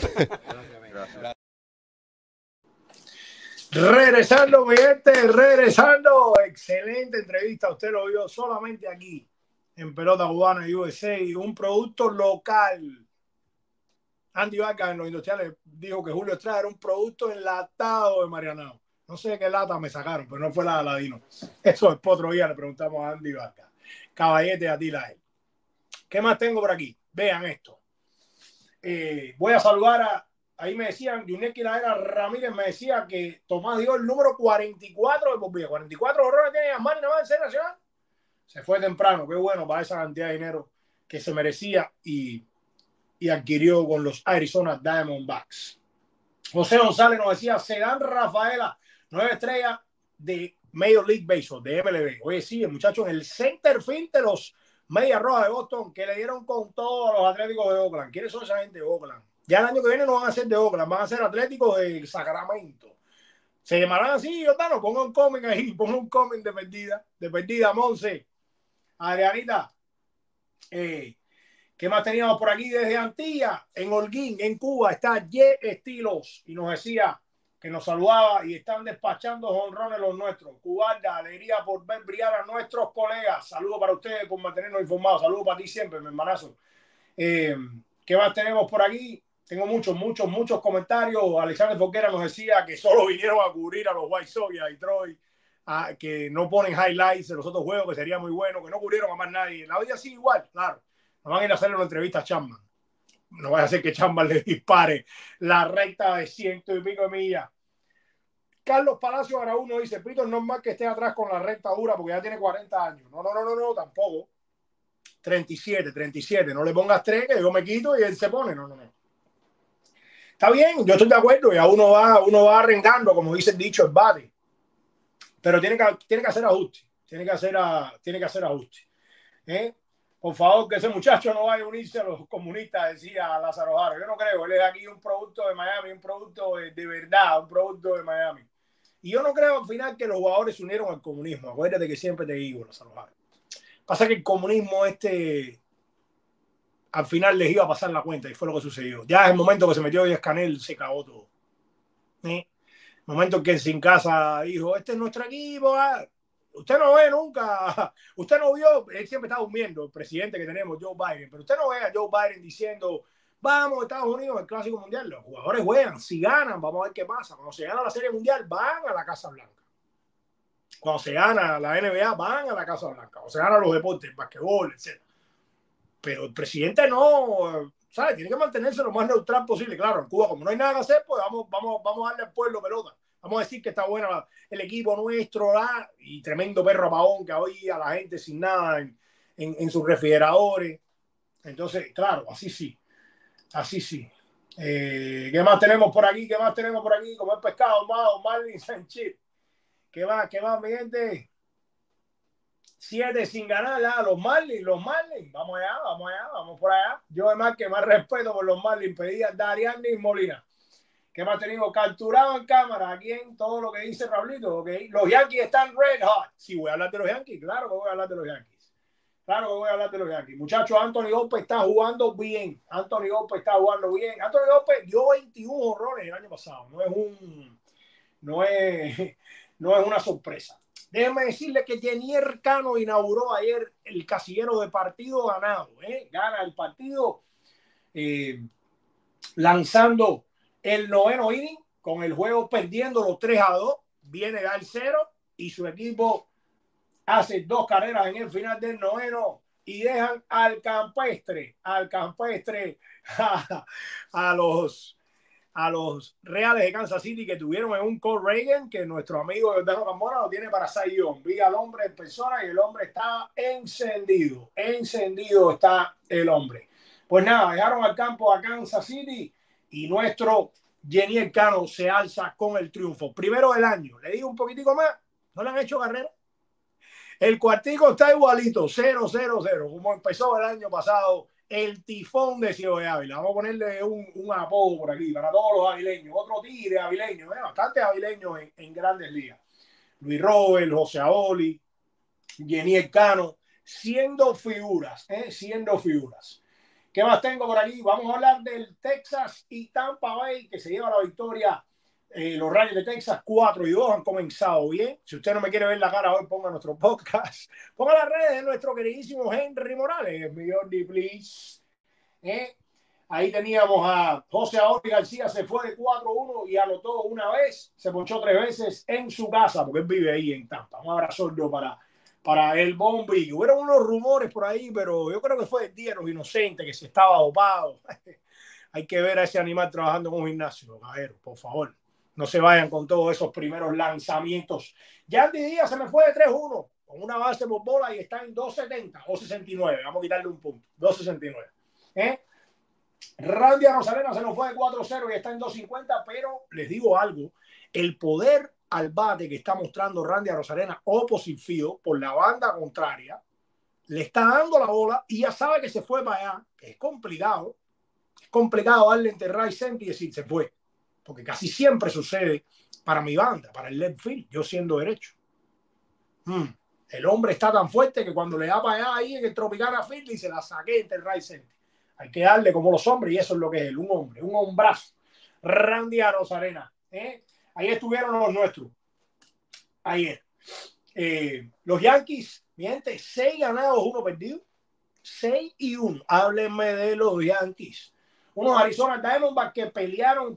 Regresando, mi gente, regresando. Excelente entrevista. Usted lo vio solamente aquí en Pelota Cubana USA, un producto local. Andy Vargas en los industriales dijo que Julio Estrada era un producto enlatado de Marianao. No sé de qué lata me sacaron, pero no fue la de Aladino. Eso es por otro día, le preguntamos a Andy Vargas. Caballete, a ti la él. ¿Qué más tengo por aquí? Vean esto. Voy a saludar a... Ahí me decían, Yuneki Ladera Ramírez me decía que Tomás dio el número 44 de por vida. 44 horrores tiene Yasmani nada más en Serie Nacional. Se fue temprano, qué bueno para esa cantidad de dinero que se merecía y adquirió con los Arizona Diamondbacks. José González nos decía, Sedán Rafaela, 9 estrellas de Major League Baseball, de MLB. Oye, sí, el muchacho en el center field de los Media Roja de Boston, que le dieron con todos los Atléticos de Oakland. ¿Quiénes son esa gente de Oakland? Ya el año que viene no van a ser de Oakland, van a ser Atléticos de Sacramento. Se llamarán así, Otano, ponga un comment ahí, ponga un comment de perdida, Monse, Adrianita. ¿Qué más teníamos por aquí desde Antilla? En Holguín, en Cuba, está Ye Estilos y nos decía que nos saludaba y están despachando jonrones los nuestros. Cubarda, alegría por ver brillar a nuestros colegas. Saludos para ustedes por mantenernos informados. Saludos para ti siempre, mi hermanazo. ¿Qué más tenemos por aquí? Tengo muchos comentarios. Alexander Forquera nos decía que solo vinieron a cubrir a los White Sox y a Detroit, que no ponen highlights de los otros juegos, que sería muy bueno, que no cubrieron a más nadie. La vida sí igual, claro. Nos van a ir a hacerle una entrevista a Chapman. No vaya a ser que Chapman le dispare la recta de 100 y pico de millas. Carlos Palacio Araújo nos dice, Pito, es normal que esté atrás con la recta dura porque ya tiene 40 años. No, tampoco. 37. No le pongas 3 que yo me quito y él se pone. No. Está bien, yo estoy de acuerdo. Ya uno va arrendando, como dice el dicho, el bate. Pero tiene que hacer ajustes. Tiene que hacer ajustes. Por favor, que ese muchacho no vaya a unirse a los comunistas, decía Lázaro Jaro. Yo no creo. Él es aquí un producto de Miami, un producto de verdad, un producto de Miami. Y yo no creo al final que los jugadores se unieron al comunismo. Acuérdate que siempre te digo, Lázaro Jaro. Pasa que el comunismo al final les iba a pasar la cuenta y fue lo que sucedió. Ya en el momento que se metió Díaz Canel se cagó todo. El momento en que Sin Casa dijo, este es nuestro equipo. Usted no ve nunca, usted no vio, él siempre está durmiendo, el presidente que tenemos, Joe Biden, pero usted no ve a Joe Biden diciendo, vamos Estados Unidos al Clásico Mundial. Los jugadores juegan, si ganan, vamos a ver qué pasa. Cuando se gana la Serie Mundial, van a la Casa Blanca. Cuando se gana la NBA, van a la Casa Blanca. Cuando se ganan los deportes, el basquetbol, etc. Pero el presidente no, ¿sabe? Tiene que mantenerse lo más neutral posible. Claro, en Cuba, como no hay nada que hacer, pues vamos a darle al pueblo pelota. Vamos a decir que está buena el equipo nuestro, y tremendo perro apagón que había, la gente sin nada en sus refrigeradores. Entonces, claro, así sí. ¿Qué más tenemos por aquí? Como el pescado, Marlin Sánchez. ¿Qué va, mi gente? 7 sin ganar, los Marlins. Vamos por allá. Yo además que más respeto por los Marlins pedí a Darian y Molina. ¿Qué más tenemos? Capturado en cámara aquí en todo lo que dice Raulito, ¿ok? Los Yankees están red hot. Sí, voy a hablar de los Yankees. Claro que voy a hablar de los Yankees. Muchachos, Anthony López está jugando bien. Anthony López dio 21 honrones el año pasado. No es una sorpresa. Déjenme decirles que Jenier Cano inauguró ayer el casillero de partido ganado. Gana el partido lanzando el 9º inning con el juego perdiéndolo 3-2. Viene al 0 y su equipo hace 2 carreras en el final del 9º y dejan al campestre a los Reales de Kansas City, que tuvieron en un Cole Reagan, que nuestro amigo Jordano Gamboa lo tiene para Cy Young. Vi al hombre en persona y el hombre está encendido está el hombre. Pues nada, dejaron al campo a Kansas City y nuestro Jenier Cano se alza con el triunfo. Primero del año. Le digo un poquitico más, no le han hecho carrera. El cuartico está igualito, 0-0-0, como empezó el año pasado el tifón de Ciego de Ávila. Vamos a ponerle un apodo por aquí para todos los avileños. Otro tigre avileño, bastante avileños en grandes ligas. Luis Robert, José Aoli, Jenier Cano, siendo figuras. ¿Qué más tengo por aquí? Vamos a hablar del Texas y Tampa Bay, que se lleva la victoria. Los Rayos de Texas 4-2 han comenzado bien. Si usted no me quiere ver la cara hoy, ponga nuestro podcast. Ponga las redes de nuestro queridísimo Henry Morales. Mi Jordi, please. Ahí teníamos a José Aoli García, se fue de 4-1 y anotó una vez. Se ponchó 3 veces en su casa, porque él vive ahí en Tampa. Un abrazo para el Bombi. Hubieron unos rumores por ahí, pero yo creo que fue el día de los inocentes, que se estaba dopado. Hay que ver a ese animal trabajando en un gimnasio, caballero, por favor. No se vayan con todos esos primeros lanzamientos. Yandy Díaz se me fue de 3-1 con una base por bola y está en 2.70 o 69. Vamos a quitarle un punto. 2.69. Randy Arozarena se nos fue de 4-0 y está en 2.50, pero les digo algo. El poder al bate que está mostrando Randy Arozarena opposite field por la banda contraria le está dando la bola y ya sabe que se fue para allá. Es complicado darle entre right center y decir se fue, porque casi siempre sucede para mi banda, para el left field, yo siendo derecho. El hombre está tan fuerte que cuando le da para allá ahí en el Tropicana Field y se la saqué entre el right center. Hay que darle como los hombres y eso es lo que es él, un hombre, un hombrazo. Randy Arozarena. Ahí estuvieron los nuestros. Ayer. Los Yankees, mi gente, 6 ganados, 1 perdido. 6-1. Háblenme de los Yankees. Unos Arizona Diamondbacks que pelearon.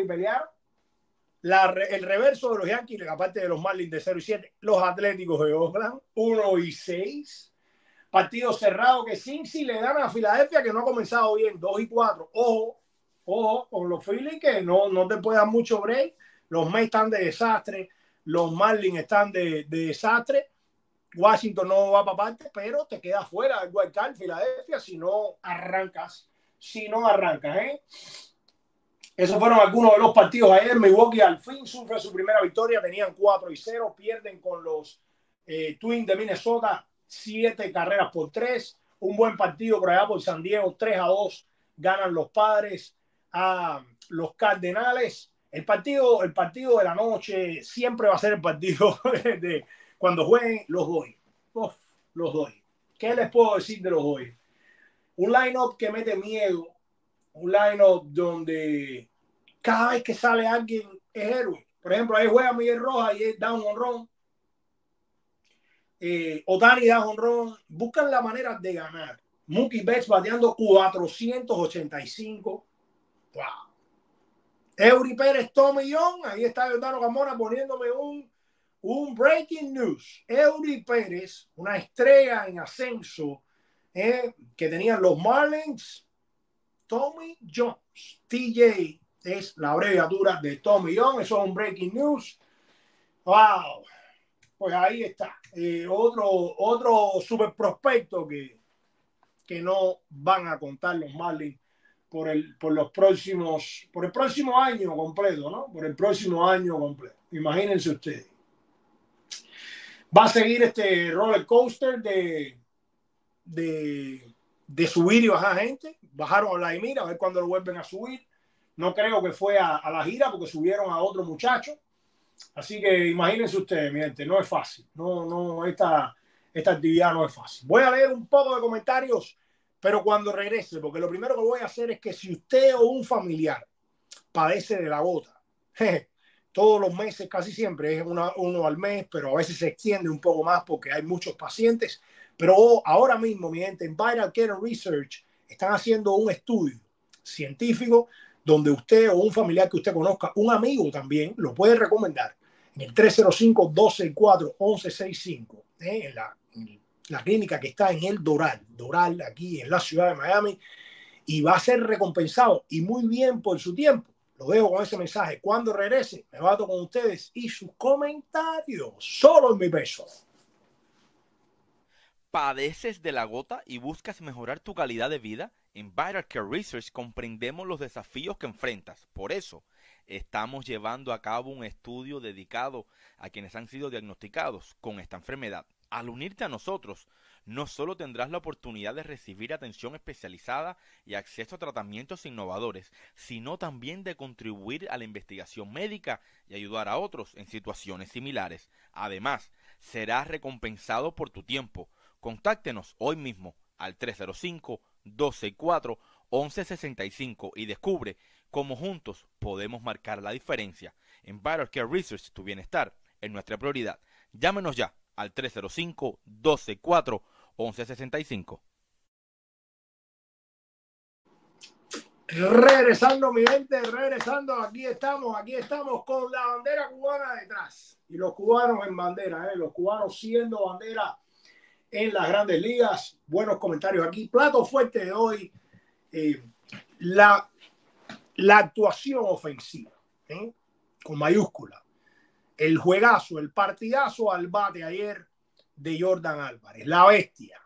El reverso de los Yankees, aparte de los Marlins de 0-7, los Atléticos de Oakland, 1-6. Partido cerrado que Cincy le dan a Filadelfia, que no ha comenzado bien, 2-4. Ojo con los Phillies, que no te puede dar mucho break. Los Mets están de desastre, los Marlins están de desastre. Washington no va para parte, pero te queda fuera del wild card Filadelfia si no arrancas. Esos fueron algunos de los partidos ayer. Milwaukee al fin sufre su primera victoria. Tenían 4-0. Pierden con los Twins de Minnesota 7-3. Un buen partido por allá por San Diego. 3-2. Ganan los Padres a los Cardenales. El partido de la noche siempre va a ser el partido de cuando jueguen los Dodgers. Los Dodgers. ¿Qué les puedo decir de los Dodgers? Un line-up que mete miedo. Un line-up donde cada vez que sale alguien es héroe. Por ejemplo, ahí juega Miguel Rojas y da un honrón. Ohtani da honrón. Buscan la manera de ganar. Mookie Betts bateando 485. Wow. Eury Pérez, Tommy John. Ahí está Giordano Carmona poniéndome un breaking news. Eury Pérez, una estrella en ascenso que tenían los Marlins. Tommy Jones, TJ es la abreviatura de Tommy John. Eso es un breaking news. Wow. Pues ahí está. Otro super prospecto que no van a contar los Marlins por el próximo año completo, ¿no? Por el próximo año completo. Imagínense ustedes. Va a seguir este roller coaster de subir y bajar gente. Bajaron a Vladimir, a ver cuándo lo vuelven a subir. No creo que fue a la gira porque subieron a otro muchacho. Así que imagínense ustedes, mi gente, no es fácil. Esta actividad no es fácil. Voy a leer un poco de comentarios, pero cuando regrese, porque lo primero que voy a hacer es que si usted o un familiar padece de la gota, todos los meses, casi siempre es uno al mes, pero a veces se extiende un poco más porque hay muchos pacientes. Pero ahora mismo, mi gente, en Vital Care Research están haciendo un estudio científico donde usted o un familiar que usted conozca, un amigo también, lo puede recomendar en el 305-264-1165, en la clínica que está en el Doral, aquí en la ciudad de Miami, y va a ser recompensado y muy bien por su tiempo. Lo dejo con ese mensaje. Cuando regrese, me bato con ustedes y sus comentarios. Solo en mi peso. ¿Padeces de la gota y buscas mejorar tu calidad de vida? En Vital Care Research comprendemos los desafíos que enfrentas. Por eso, estamos llevando a cabo un estudio dedicado a quienes han sido diagnosticados con esta enfermedad. Al unirte a nosotros, no solo tendrás la oportunidad de recibir atención especializada y acceso a tratamientos innovadores, sino también de contribuir a la investigación médica y ayudar a otros en situaciones similares. Además, serás recompensado por tu tiempo. Contáctenos hoy mismo al 305-264-1165 y descubre cómo juntos podemos marcar la diferencia. En Vital Care Research, tu bienestar es nuestra prioridad. Llámenos ya al 305-264-1165. Regresando, mi gente, aquí estamos con la bandera cubana detrás. Y los cubanos en bandera, los cubanos siendo bandera en las grandes ligas. Buenos comentarios aquí. Plato fuerte de hoy, la actuación ofensiva, con mayúscula. El juegazo, el partidazo al bate ayer de Yordan Álvarez. La bestia.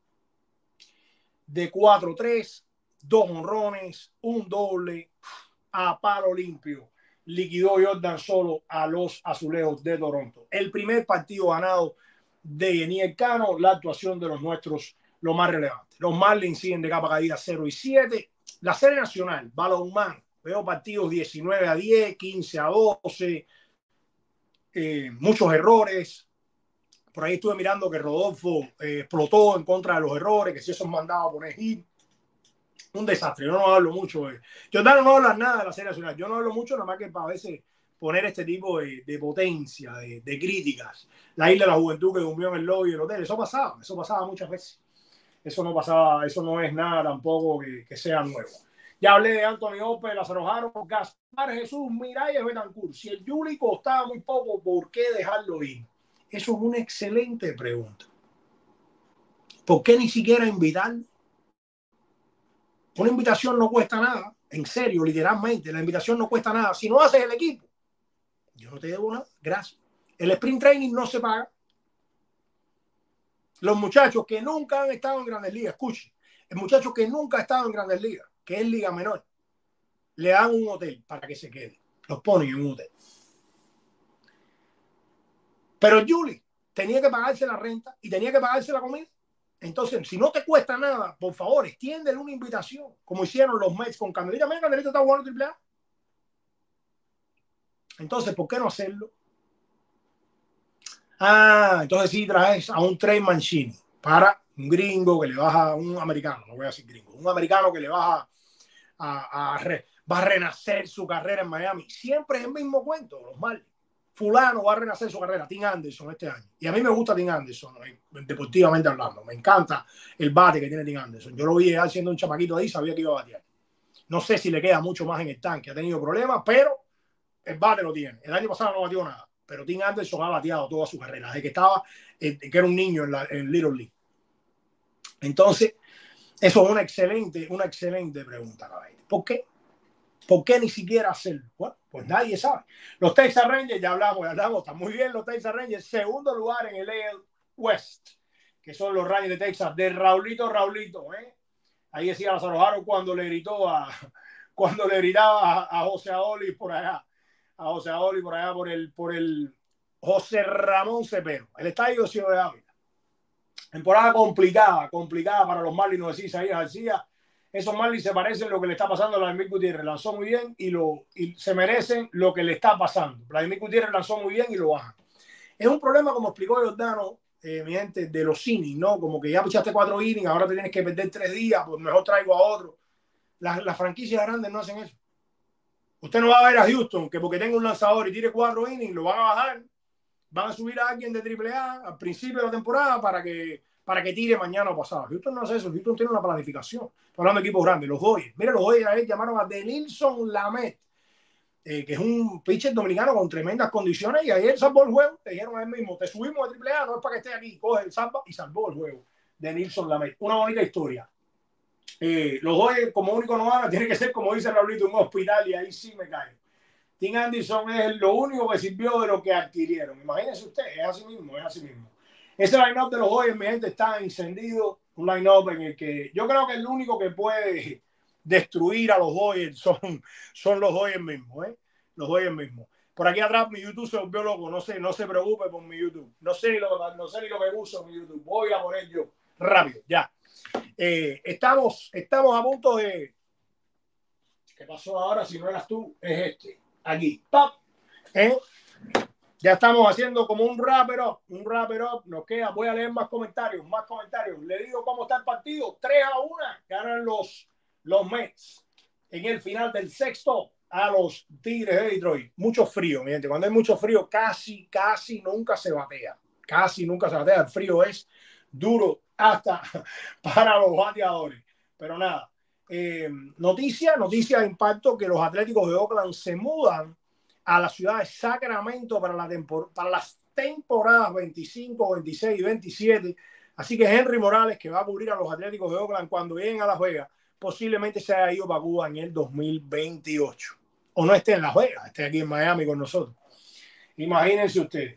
De 4-3, 2 honrones, un doble, a palo limpio. Liquidó Yordan solo a los Azulejos de Toronto. El primer partido ganado de Yeniel Cano, la actuación de los nuestros, lo más relevante. Los Marlins siguen de capa caída 0-7. La serie nacional, balonmano, veo partidos 19-10, 15-12, muchos errores. Por ahí estuve mirando que Rodolfo explotó en contra de los errores, que si eso es mandado a poner hit. Un desastre. Yo no hablo mucho. Yo no hablo nada de la serie nacional. Yo no hablo mucho, nada más que para a veces poner este tipo de potencia, de críticas. La isla de la juventud que durmió en el lobby del hotel. Eso pasaba muchas veces. Eso no pasaba, eso no es nada tampoco que sea nuevo. Ya hablé de Anthony Ope, Lázaro Jaro, Gaspar Jesús, Miralles Betancourt. Si el Yuli costaba muy poco, ¿por qué dejarlo ir? Eso es una excelente pregunta. ¿Por qué ni siquiera invitarlo? Una invitación no cuesta nada, en serio, literalmente, la invitación no cuesta nada. Si no haces el equipo, yo no te debo nada, gracias. El sprint training no se paga. Los muchachos que nunca han estado en Grandes Ligas, escuchen, el muchacho que nunca ha estado en Grandes Ligas, que es Liga Menor, le dan un hotel para que se quede. Los ponen en un hotel. Pero Yuli tenía que pagarse la renta y tenía que pagarse la comida. Entonces, si no te cuesta nada, por favor, extiéndele una invitación, como hicieron los Mets con Candelita. Mira, Candelita está jugando AAA. Entonces, ¿por qué no hacerlo? Entonces sí traes a un Trey Mancini para un gringo que le baja, un americano, no voy a decir gringo, un americano que le baja va a renacer su carrera en Miami. Siempre es el mismo cuento, los Marlins. Fulano va a renacer su carrera, Tim Anderson este año. Y a mí me gusta Tim Anderson, deportivamente hablando. Me encanta el bate que tiene Tim Anderson. Yo lo vi siendo un chamaquito ahí, sabía que iba a batear. No sé si le queda mucho más en el tanque, ha tenido problemas, pero el bate lo tiene. El año pasado no batió nada, pero Tim Anderson ha bateado toda su carrera, desde que estaba, que era un niño en Little League. Entonces, eso es una excelente pregunta, caballero. ¿Por qué? ¿Por qué ni siquiera hacerlo? Bueno, pues nadie sabe. Los Texas Rangers, ya hablamos, están muy bien los Texas Rangers, segundo lugar en el AL West, que son los Rangers de Texas, de Raulito, Ahí decía Lázaro Jaro cuando le gritaba a José Aoli por allá, por el José Ramón Cepero, el estadio Ciudad de Ávila. Temporada complicada para los Marlins, nos decía Isaías García. Esos Marlins se parecen a lo que le está pasando a Vladimir Gutiérrez. Lanzó muy bien y se merecen lo que le está pasando. Vladimir Gutiérrez lanzó muy bien y lo baja. Es un problema, como explicó Giordano, mi gente, de los innings, ¿no? Como que ya pichaste 4 innings, ahora te tienes que perder 3 días, pues mejor traigo a otro. Las franquicias grandes no hacen eso. Usted no va a ver a Houston, que porque tenga un lanzador y tire 4 innings, lo van a bajar. Van a subir a alguien de AAA al principio de la temporada para que tire mañana o pasado. Houston no hace eso. Houston tiene una planificación. Estoy hablando de equipos grandes. Los Dodgers. Mira, los Dodgers llamaron a Denilson Lamet, que es un pitcher dominicano con tremendas condiciones, y ayer salvó el juego. Te dijeron a él mismo, te subimos de AAA, no es para que estés aquí. Coge el salva y salvó el juego. Denilson Lamet. Una bonita historia. Los Dodgers, como único no van, tiene que ser, como dice Raulito, un hospital, y ahí sí me cae. Tim Anderson es lo único que sirvió de lo que adquirieron. Imagínense usted, es así mismo. Ese line-up de los Dodgers, mi gente, está encendido. Un line-up en el que yo creo que el único que puede destruir a los Dodgers son los Dodgers mismos, Los Dodgers mismos. Por aquí atrás mi YouTube se volvió loco. No se preocupe por mi YouTube. No sé ni lo que uso en mi YouTube. Voy a poner yo rápido, ya. Estamos a punto de... ¿Qué pasó ahora? Si no eras tú, es este. Aquí, ¡pap! Ya estamos haciendo como un wrap it up. Nos queda, voy a leer más comentarios. Le digo cómo está el partido. 3-1 ganan los Mets en el final del sexto a los Tigres de Detroit. Mucho frío, mi gente. Cuando hay mucho frío, casi nunca se batea. El frío es duro hasta para los bateadores. Pero nada. Noticia de impacto, que los Atléticos de Oakland se mudan a la ciudad de Sacramento para las temporadas 25, 26 y 27. Así que Henry Morales, que va a cubrir a los Atléticos de Oakland cuando lleguen a Las Vegas, posiblemente se haya ido para Cuba en el 2028. O no esté en Las Vegas, esté aquí en Miami con nosotros. Imagínense ustedes.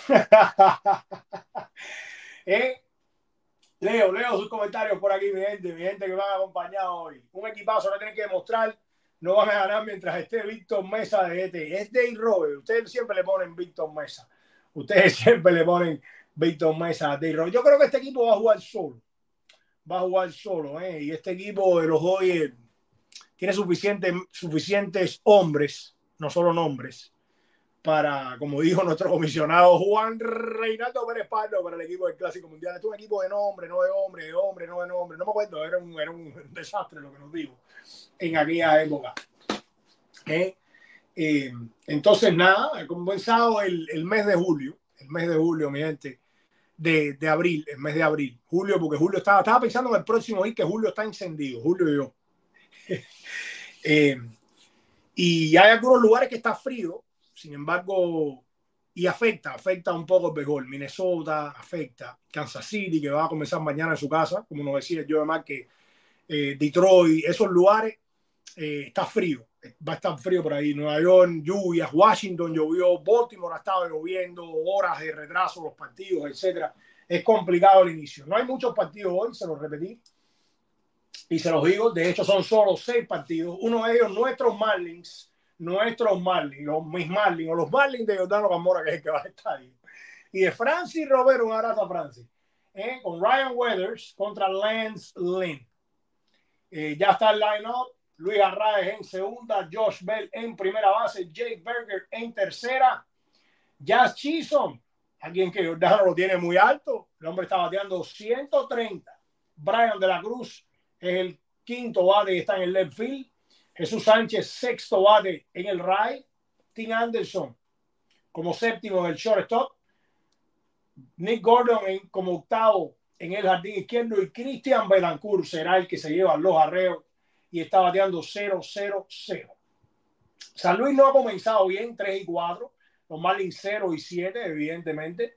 Leo sus comentarios por aquí, mi gente que me han acompañado hoy. Un equipazo que tienen que demostrar. No van a ganar mientras esté Víctor Mesa de ET. Es Dave Robert. Ustedes siempre le ponen Víctor Mesa. Víctor Mesa, D-Roy. Yo creo que este equipo va a jugar solo. Va a jugar solo, ¿eh? Y este equipo de los Dodgers tiene suficientes hombres, no solo nombres, para, como dijo nuestro comisionado Juan Reinaldo Pérez Pardo, para el equipo del Clásico Mundial. Esto es un equipo de nombre, no de hombre, de hombre, no de nombre. No me acuerdo, era un desastre lo que nos dijo en aquella época. Entonces, nada, he comenzado el mes de julio. El mes de julio, mi gente. De abril, el mes de abril. Julio, porque Julio estaba pensando en el próximo hit, que Julio está encendido. Julio y yo. Y hay algunos lugares que está frío, sin embargo, y afecta un poco el béisbol. Minnesota afecta, Kansas City, que va a comenzar mañana en su casa, como nos decía yo, además que Detroit, esos lugares está frío, va a estar frío por ahí. Nueva York, lluvias, Washington llovió, Baltimore ha estado lloviendo, horas de retraso, los partidos, etcétera. Es complicado el inicio. No hay muchos partidos hoy, se los repetí. Y se los digo, de hecho son solo 6 partidos. Uno de ellos, nuestros Marlins, mis Marlins, o los Marlins de Jordano Gamora, que es el que va a estar ahí. Y de Francis Romero, un abrazo a Francis, con Ryan Weathers contra Lance Lynn. Ya está el line-up. Luis Arraez en segunda, Josh Bell en primera base, Jake Berger en tercera, Jazz Chisholm, alguien que Jordano lo tiene muy alto, el hombre está bateando 130. Brian de la Cruz es el quinto bate que está en el left field. Jesús Sánchez, sexto bate en el right. Tim Anderson como séptimo en el shortstop. Nick Gordon como octavo en el jardín izquierdo. Y Christian Betancourt será el que se lleva los arreos y está bateando 0-0-0. San Luis no ha comenzado bien, 3-4. Los Marlins 0-7, evidentemente.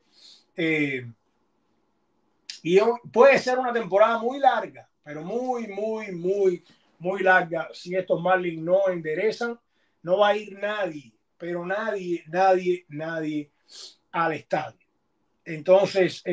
Y puede ser una temporada muy larga, pero muy larga. Si estos Marlins no enderezan, no va a ir nadie, pero nadie al estadio. Entonces,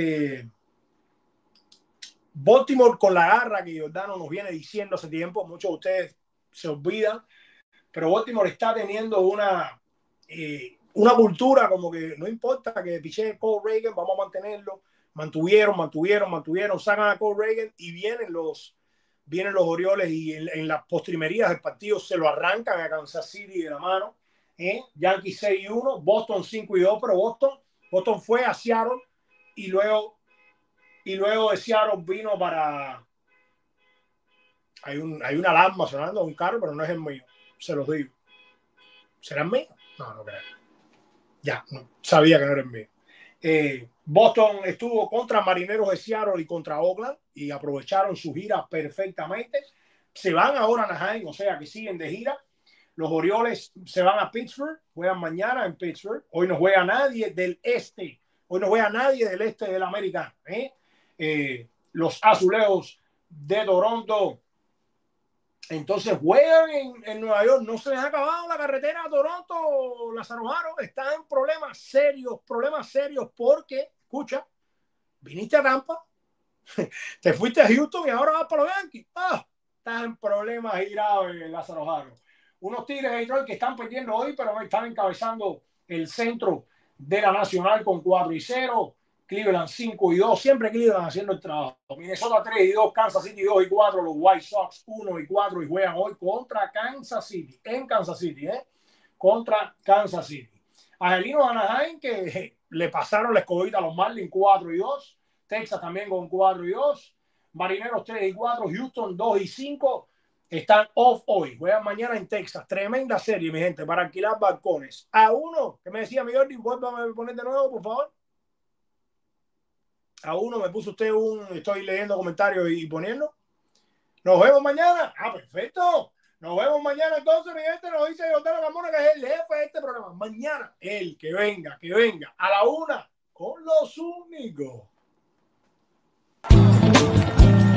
Baltimore, con la garra que Jordano nos viene diciendo hace tiempo, muchos de ustedes se olvidan, pero Baltimore está teniendo una cultura como que no importa que piche Cole Reagan, vamos a mantenerlo. Mantuvieron, sacan a Cole Reagan y vienen los Orioles y en las postrimerías del partido se lo arrancan a Kansas City de la mano. Yankees 6-1, Boston 5-2, pero Boston fue a Seattle y luego de Seattle vino para... Hay una alarma sonando, un carro, pero no es el mío, se los digo. ¿Será el mío? No creo. Ya, no, sabía que no era el mío. Boston estuvo contra Marineros de Seattle y contra Oakland y aprovecharon su gira perfectamente. Se van ahora a Anaheim, o sea que siguen de gira. Los Orioles se van a Pittsburgh, juegan mañana en Pittsburgh. Hoy no juega nadie del este. Hoy no juega nadie del este de la Americana. Los Azulejos de Toronto entonces juegan en Nueva York. No se les ha acabado la carretera a Toronto, Lázaro Jaro. Están en problemas serios porque, escucha, viniste a Tampa, te fuiste a Houston y ahora vas para los Yankees. Están en problemas graves, Lázaro Jaro. Unos Tigres de Detroit que están perdiendo hoy, pero están encabezando el centro de la Nacional con 4-0. Cleveland 5-2, siempre Cleveland haciendo el trabajo. Minnesota 3-2, Kansas City 2-4, los White Sox 1-4 y juegan hoy contra Kansas City, en Kansas City, contra Kansas City. Angelinos de Anaheim que le pasaron la escobita a los Marlins 4-2, Texas también con 4-2, Marineros 3-4, Houston 2-5, están off hoy, juegan mañana en Texas. Tremenda serie, mi gente, para alquilar balcones. A uno, que me decía mi Jordi, vuélvame a poner de nuevo, por favor. A uno me puso usted estoy leyendo comentarios y poniendo. Nos vemos mañana. Perfecto. Nos vemos mañana entonces, mi gente. Nos dice Jordano Gamora, que es el jefe de este programa. Mañana, que venga a la 1 con los únicos.